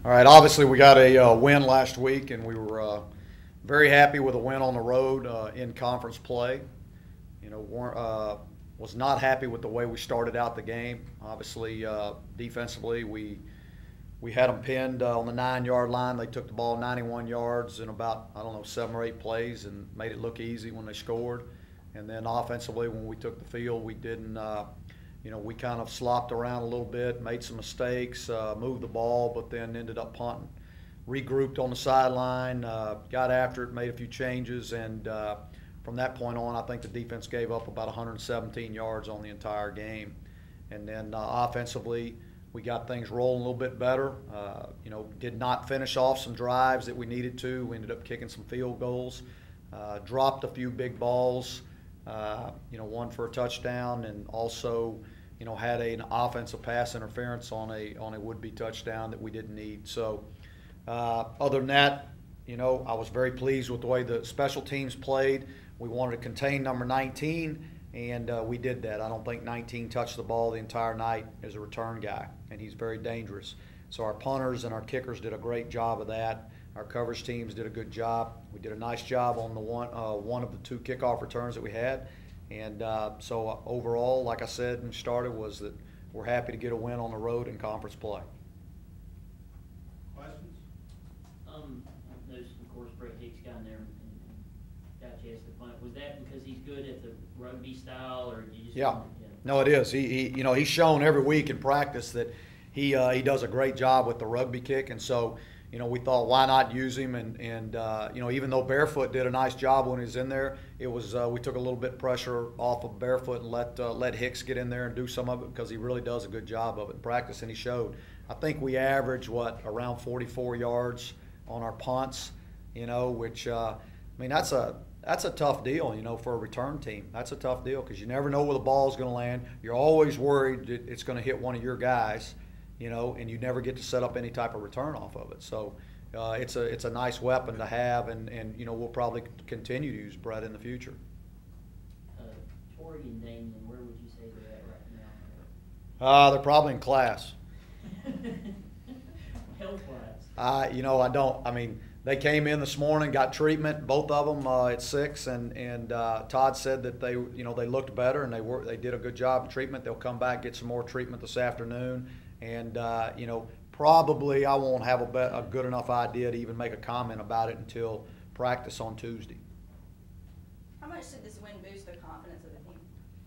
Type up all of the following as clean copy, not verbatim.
All right, obviously we got a win last week, and we were very happy with a win on the road in conference play. You know, was not happy with the way we started out the game. Obviously, defensively, we had them pinned on the 9-yard line. They took the ball 91 yards in about, I don't know, 7 or 8 plays and made it look easy when they scored. And then offensively, when we took the field, we didn't, you know, we kind of slopped around a little bit, made some mistakes, moved the ball, but then ended up punting. Regrouped on the sideline, got after it, made a few changes, and from that point on, I think the defense gave up about 117 yards on the entire game. And then offensively, we got things rolling a little bit better. You know, did not finish off some drives that we needed to. We ended up kicking some field goals, dropped a few big balls, you know, one for a touchdown, and also, you know, had an offensive pass interference on a would-be touchdown that we didn't need. So other than that, you know, I was very pleased with the way the special teams played. We wanted to contain number 19, and we did that. I don't think 19 touched the ball the entire night as a return guy, and he's very dangerous. So our punters and our kickers did a great job of that. Our coverage teams did a good job. We did a nice job on the one of the 2 kickoff returns that we had. And so overall, like I said when we started, was that we're happy to get a win on the road in conference play. Questions? I noticed, of course, Brett Hicks got in there and got you asked the punt. Was that because he's good at the rugby style, or you just? Yeah. No, it is. He you know, he's shown every week in practice that he does a great job with the rugby kick, and so, you know, we thought, why not use him? And you know, even though Barefoot did a nice job when he was in there, it was we took a little bit of pressure off of Barefoot and let Hicks get in there and do some of it, because he really does a good job of it in practice, and he showed. I think we average around 44 yards on our punts, you know, which I mean, that's a tough deal, you know, for a return team. That's a tough deal because you never know where the ball is going to land. You're always worried that it's going to hit one of your guys, you know, and you never get to set up any type of return off of it. So it's a nice weapon to have, and you know, we'll probably continue to use Brett in the future. Torrey and Damien, where would you say they're at right now? They're probably in class. Health class. You know, I mean, they came in this morning, got treatment, both of them at 6, and Todd said that they looked better, and they did a good job of treatment. They'll come back, get some more treatment this afternoon, and you know, probably I won't have a good enough idea to even make a comment about it until practice on Tuesday. How much did this win boost the confidence of the team?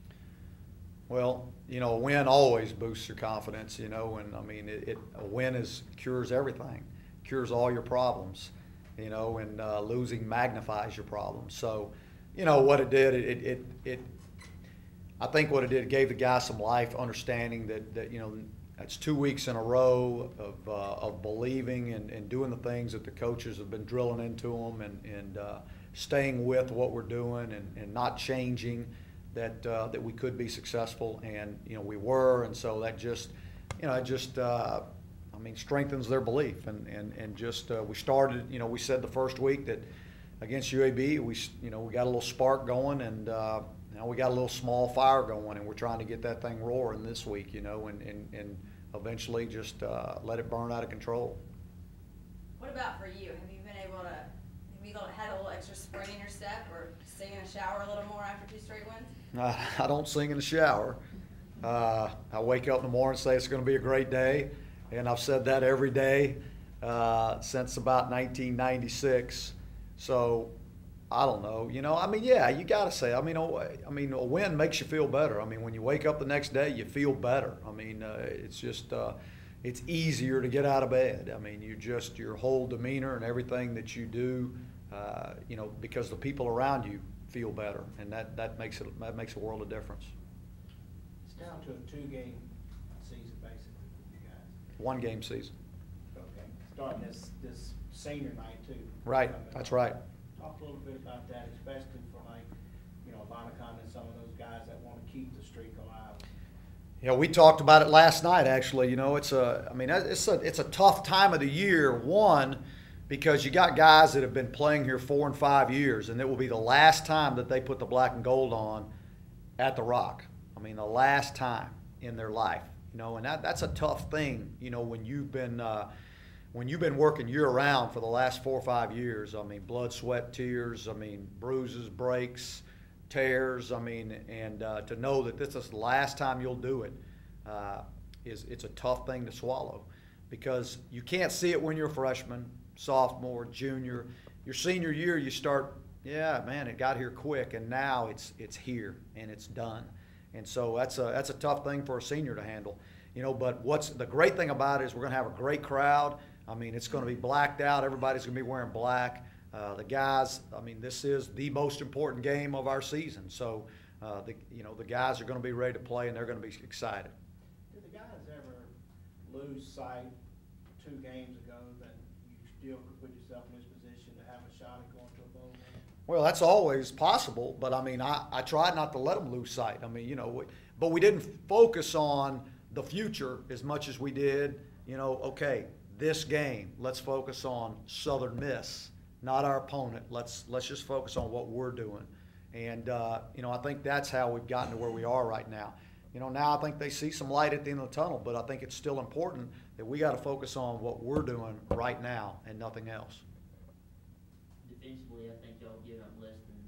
Well, you know, a win always boosts your confidence, you know, and I mean, a win cures everything, cures all your problems, you know, and losing magnifies your problems. So, you know, what it did, I think what it did, it gave the guys some life, understanding that you know, that's 2 weeks in a row of believing and doing the things that the coaches have been drilling into them, and staying with what we're doing and not changing, that we could be successful, and you know, we were, and so that just, you know, I mean, strengthens their belief, and just we started, you know, we said the first week that against UAB we got a little spark going, and now we got a little small fire going, and we're trying to get that thing roaring this week, you know, and eventually just let it burn out of control. What about for you? Have you been able to, had a little extra spring in your step, or sing in a shower a little more after 2 straight wins? I don't sing in the shower. I wake up in the morning and say it's going to be a great day, and I've said that every day since about 1996. So I don't know. You know, I mean, yeah, you got to say. I mean, a win makes you feel better. I mean, when you wake up the next day, you feel better. I mean, it's just it's easier to get out of bed. I mean, your whole demeanor and everything that you do, you know, because the people around you feel better, and that makes a world of difference. It's down to a 2-game season basically for you guys. 1-game season. Okay. Starting this senior night too. Right. That's right. Talk a little bit about that, especially for, like, you know, Monicon and some of those guys that want to keep the streak alive. Yeah, we talked about it last night. Actually, you know, it's a tough time of the year. One, because you got guys that have been playing here 4 and 5 years, and it will be the last time that they put the black and gold on at the Rock. I mean, the last time in their life, you know, and that's a tough thing, you know, when you've been when you've been working year-round for the last 4 or 5 years, I mean, blood, sweat, tears, I mean, bruises, breaks, tears, I mean, and to know that this is the last time you'll do it, it's a tough thing to swallow, because you can't see it when you're a freshman, sophomore, junior. Your senior year, you start, yeah, man, it got here quick, and now it's here and it's done. And so that's a tough thing for a senior to handle. You know, but what's the great thing about it is we're going to have a great crowd. I mean, it's going to be blacked out. Everybody's going to be wearing black. The guys, I mean, this is the most important game of our season. So, the guys are going to be ready to play, and they're going to be excited. Did the guys ever lose sight 2 games ago that you still could put yourself in this position to have a shot at going to a bowl game? Well, that's always possible, but I mean, I tried not to let them lose sight. I mean, but we didn't focus on the future as much as we did, okay, this game, let's focus on Southern Miss, not our opponent. Let's just focus on what we're doing. And, I think that's how we've gotten to where we are right now. Now I think they see some light at the end of the tunnel, but I think it's still important that we got to focus on what we're doing right now and nothing else. Defensively, I think y'all give up less than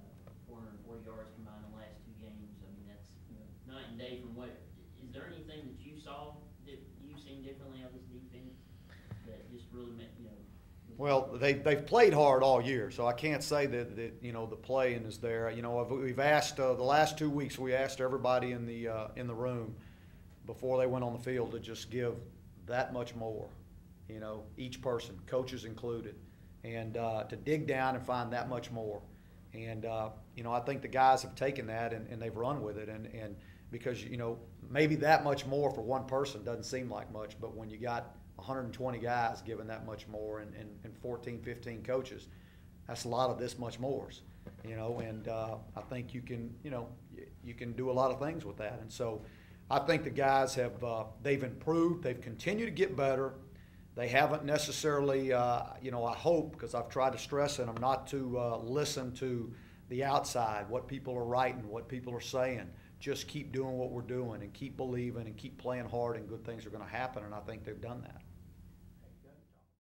440 yards combined in the last 2 games. I mean, that's night and day from what. Is there anything that you saw that you've seen differently out of this defense that just really meant, Well, they've played hard all year, so I can't say that the playing is there. We've asked the last 2 weeks. We asked everybody in the room before they went on the field to just give that much more. Each person, coaches included, and to dig down and find that much more. And I think the guys have taken that and they've run with it. And because maybe that much more for one person doesn't seem like much, but when you got 120 guys giving that much more and 14, 15 coaches, that's a lot of this much mores, and I think you can do a lot of things with that. And so I think the guys they've improved, they've continued to get better. They haven't necessarily, I hope, because I've tried to stress in them not to listen to the outside, what people are writing, what people are saying. Just keep doing what we're doing and keep believing and keep playing hard, and good things are going to happen, and I think they've done that.